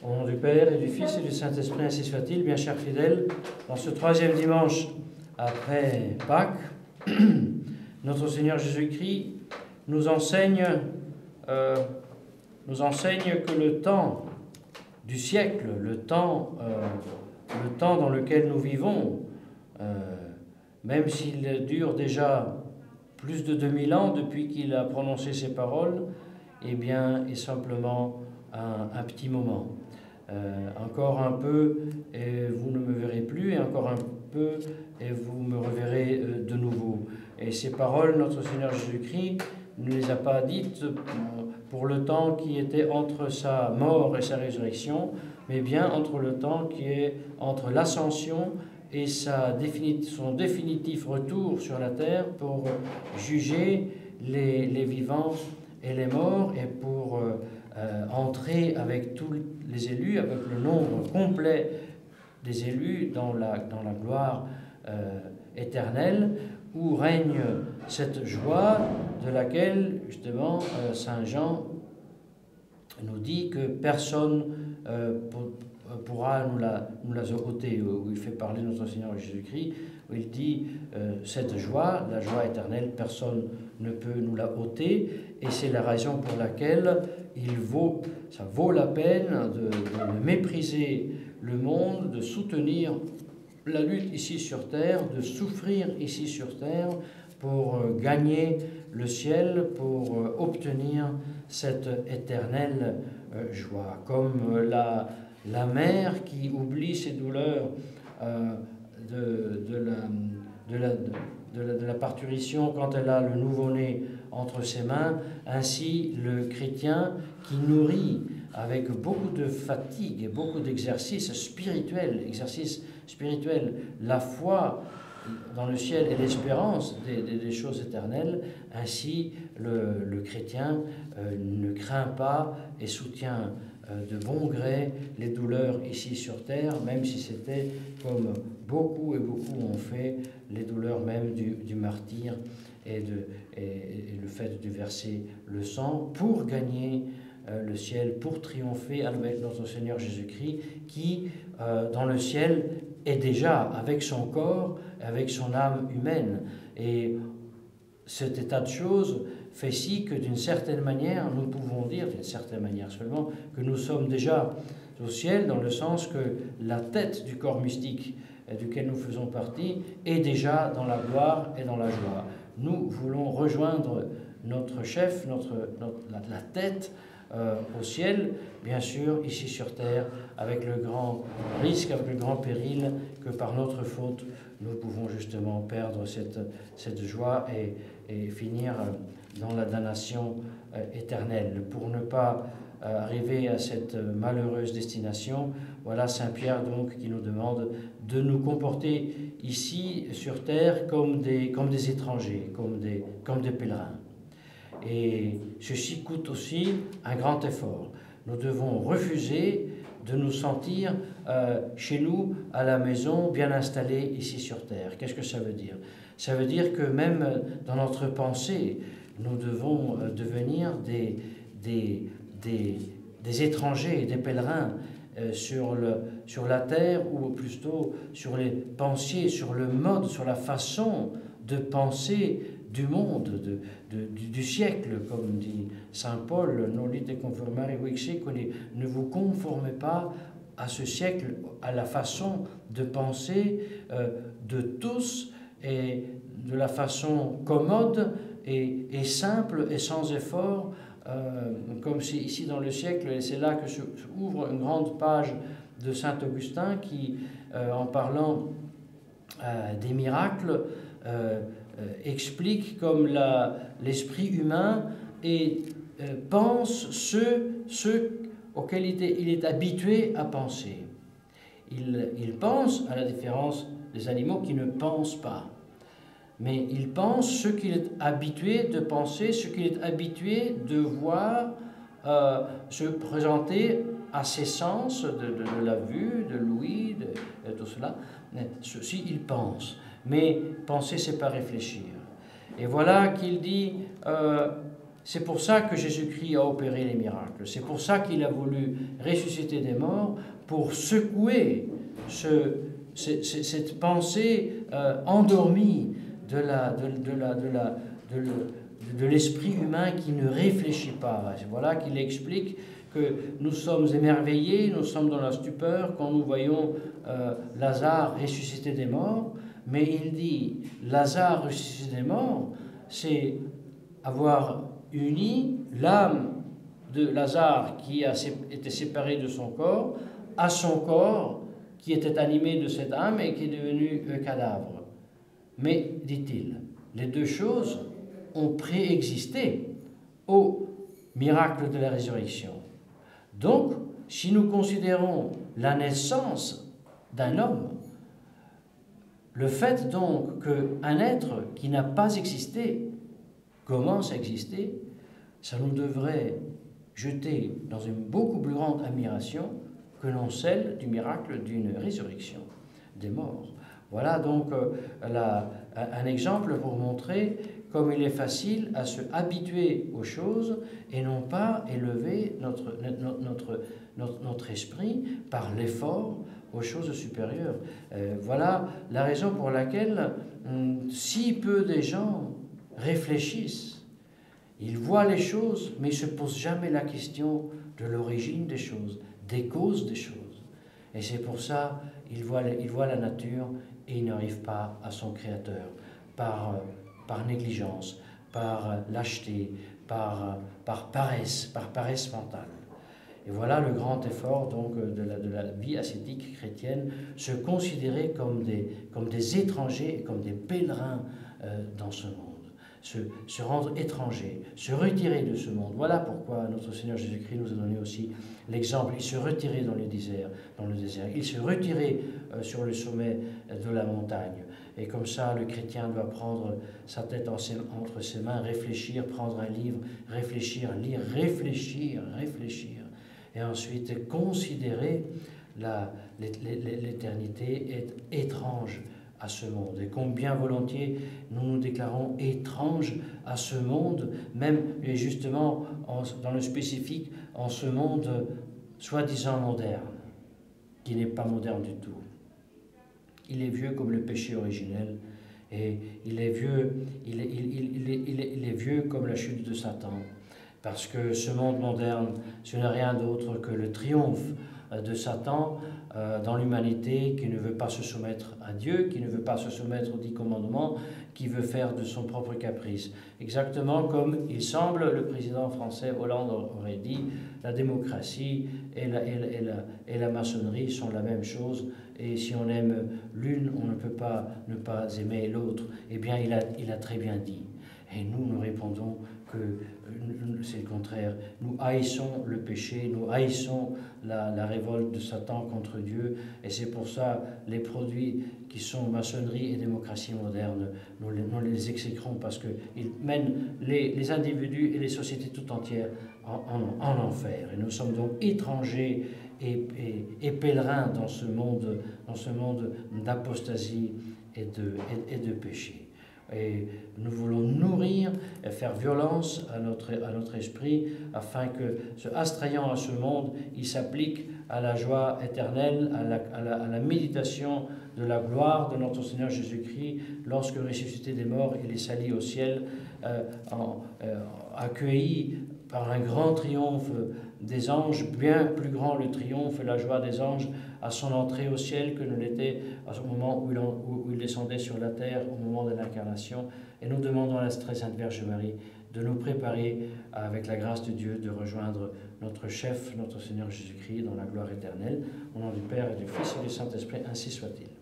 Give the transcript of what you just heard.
Au nom du Père et du Fils et du Saint-Esprit, ainsi soit-il. Bien chers fidèles, dans ce troisième dimanche après Pâques, notre Seigneur Jésus-Christ nous enseigne que le temps du siècle, le temps dans lequel nous vivons, même s'il dure déjà plus de 2000 ans depuis qu'il a prononcé ces paroles, eh bien, est simplement un petit moment. Encore un peu et vous ne me verrez plus, et encore un peu et vous me reverrez de nouveau. Et ces paroles, notre Seigneur Jésus-Christ ne les a pas dites pour le temps qui était entre sa mort et sa résurrection, mais bien entre le temps qui est entre l'ascension et son définitif retour sur la terre pour juger les vivants et les morts, et pour entrer avec tous les élus, avec le nombre complet des élus dans la gloire éternelle, où règne cette joie de laquelle justement Saint Jean nous dit que personne pourra nous la ôter, où il fait parler notre Seigneur Jésus-Christ, où il dit cette joie, la joie éternelle, personne ne peut nous la ôter, et c'est la raison pour laquelle ça vaut la peine de mépriser le monde, de soutenir la lutte ici sur terre, de souffrir ici sur terre pour gagner le ciel, pour obtenir cette éternelle joie. Comme la mère qui oublie ses douleurs de la parturition quand elle a le nouveau-né entre ses mains, ainsi le chrétien qui nourrit avec beaucoup de fatigue et beaucoup d'exercices spirituels, la foi dans le ciel et l'espérance des choses éternelles, ainsi le chrétien ne craint pas et soutient de bon gré les douleurs ici sur terre, même si c'était, comme beaucoup ont fait, les douleurs même du martyre et le fait de verser le sang pour gagner le ciel, pour triompher avec notre Seigneur Jésus-Christ, qui dans le ciel est déjà avec son corps, avec son âme humaine. Et cet état de choses fait si que d'une certaine manière, nous pouvons dire, d'une certaine manière seulement, que nous sommes déjà au ciel, dans le sens que la tête du corps mystique duquel nous faisons partie est déjà dans la gloire et dans la joie. Nous voulons rejoindre notre chef, la tête au ciel, bien sûr, ici sur terre, avec le grand risque, avec le grand péril que par notre faute, nous pouvons justement perdre cette joie et finir dans la damnation éternelle. Pour ne pas arriver à cette malheureuse destination, voilà Saint Pierre donc qui nous demande de nous comporter ici sur terre comme des étrangers, comme des pèlerins. Et ceci coûte aussi un grand effort. Nous devons refuser de nous sentir chez nous, à la maison, bien installés ici sur terre. Qu'est-ce que ça veut dire? Ça veut dire que même dans notre pensée, nous devons devenir des étrangers, des pèlerins sur la terre, ou plutôt sur les pensées, sur le mode, sur la façon de penser du monde, du siècle, comme dit saint Paul, non lite conformare hic seculi, ne vous conformez pas à ce siècle, à la façon de penser de tous, et de la façon commode et simple et sans effort, comme c'est ici dans le siècle, et c'est là que se ouvre une grande page de saint Augustin qui, en parlant des miracles, explique comme l'esprit humain pense ce auquel il est habitué à penser. Il pense, à la différence des animaux qui ne pensent pas, mais il pense ce qu'il est habitué de penser, ce qu'il est habitué de voir se présenter à ses sens, de la vue, de l'ouïe, de tout cela. Ceci, il pense. Mais penser, c'est pas réfléchir. Et voilà qu'il dit c'est pour ça que Jésus-Christ a opéré les miracles. C'est pour ça qu'il a voulu ressusciter des morts, pour secouer cette pensée endormie de l'esprit humain qui ne réfléchit pas. Voilà qu'il explique que nous sommes émerveillés, nous sommes dans la stupeur quand nous voyons Lazare ressusciter des morts, mais il dit, Lazare ressuscité des morts, c'est avoir uni l'âme de Lazare qui était séparée de son corps à son corps qui était animé de cette âme et qui est devenu un cadavre. Mais, dit-il, les deux choses ont préexisté au miracle de la résurrection. Donc, si nous considérons la naissance d'un homme, le fait donc qu'un être qui n'a pas existé commence à exister, ça nous devrait jeter dans une beaucoup plus grande admiration que non celle du miracle d'une résurrection des morts. Voilà donc un exemple pour montrer comme il est facile à se habituer aux choses et non pas élever notre esprit par l'effort aux choses supérieures. Voilà la raison pour laquelle si peu de gens réfléchissent, ils voient les choses, mais ils ne se posent jamais la question de l'origine des choses, des causes des choses. Et c'est pour ça qu'ils voient la nature et ils n'arrivent pas à son Créateur par négligence, par lâcheté, par paresse mentale. Et voilà le grand effort donc de la vie ascétique chrétienne, se considérer comme des étrangers et comme des pèlerins dans ce monde. Se rendre étranger, se retirer de ce monde. Voilà pourquoi notre Seigneur Jésus-Christ nous a donné aussi l'exemple. Il se retirait dans le désert. Il se retirait sur le sommet de la montagne. Et comme ça, le chrétien doit prendre sa tête entre ses mains, réfléchir, prendre un livre, réfléchir, lire, réfléchir. Et ensuite considérer l'éternité est étrange à ce monde. Et combien volontiers nous nous déclarons étranges à ce monde, même et justement dans le spécifique, en ce monde soi-disant moderne, qui n'est pas moderne du tout. Il est vieux comme le péché originel, et il est vieux comme la chute de Satan, parce que ce monde moderne, ce n'est rien d'autre que le triomphe de Satan dans l'humanité qui ne veut pas se soumettre à Dieu, qui ne veut pas se soumettre aux 10 commandements, qui veut faire de son propre caprice. Exactement comme il semble, le président français Hollande aurait dit, la démocratie et la maçonnerie sont la même chose, et si on aime l'une, on ne peut pas ne pas aimer l'autre. Eh bien, il a très bien dit. Et nous répondons que c'est le contraire. Nous haïssons le péché, nous haïssons la révolte de Satan contre Dieu, et c'est pour ça les produits qui sont maçonnerie et démocratie moderne, nous les exécrons parce qu'ils mènent les individus et les sociétés tout entières en enfer. Et nous sommes donc étrangers et pèlerins dans ce monde d'apostasie et de péché. Et nous voulons nourrir et faire violence à notre esprit afin que, se abstrayant à ce monde, il s'applique à la joie éternelle, à la méditation de la gloire de notre Seigneur Jésus-Christ, lorsque ressuscité des morts, il est sali au ciel, accueilli par un grand triomphe des anges, bien plus grand le triomphe et la joie des anges à son entrée au ciel que ne l'était à ce moment où il descendait sur la terre au moment de l'incarnation. Et nous demandons à la très sainte Vierge Marie de nous préparer avec la grâce de Dieu de rejoindre notre chef, notre Seigneur Jésus-Christ dans la gloire éternelle. Au nom du Père et du Fils et du Saint-Esprit, ainsi soit-il.